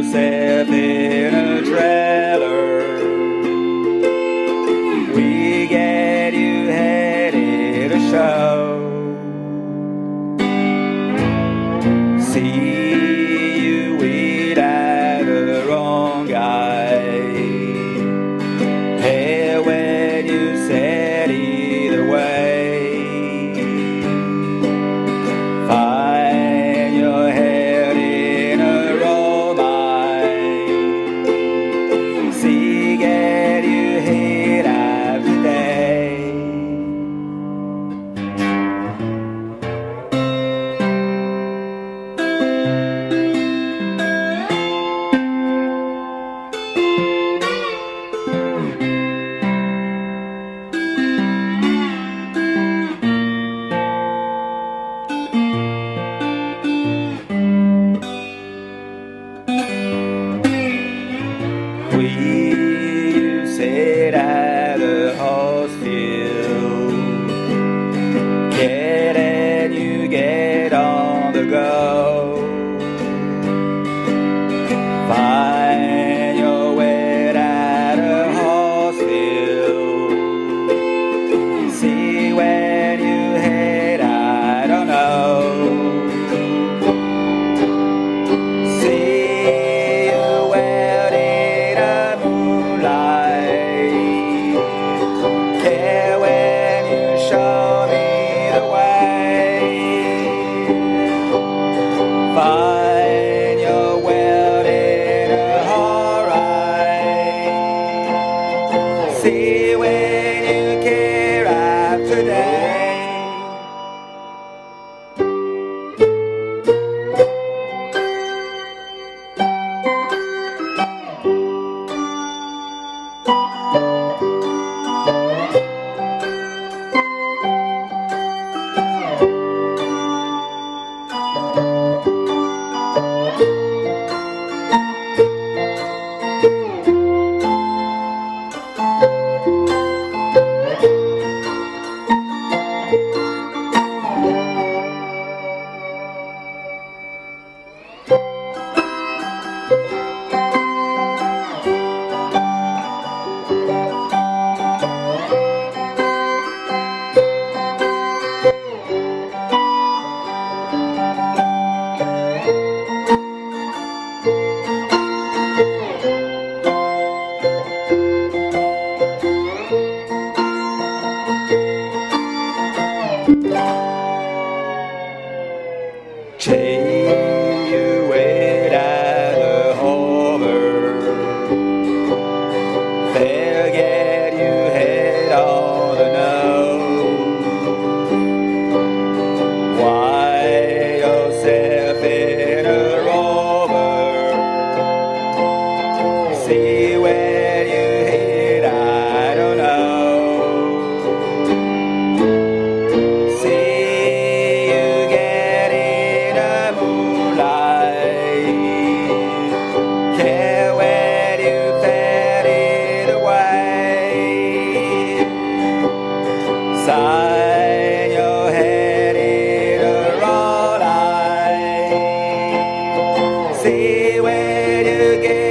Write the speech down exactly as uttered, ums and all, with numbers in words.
yourself in a trailer. We get you headed a show. See you weed at the wrong guy. Hey, when you said either way, find your head in a roll mine. See, get you hit after day. We you sit at the horse field, get and you get on the go. Find your way at a horse field. See when you hit, I don't know. Find your world in a alright. See when you care after day. Take you wait at the harbor. They'll get you head on the nose. Why yourself in a rover? See when you hit, I don't know. Sign your head in a roll line. See when you get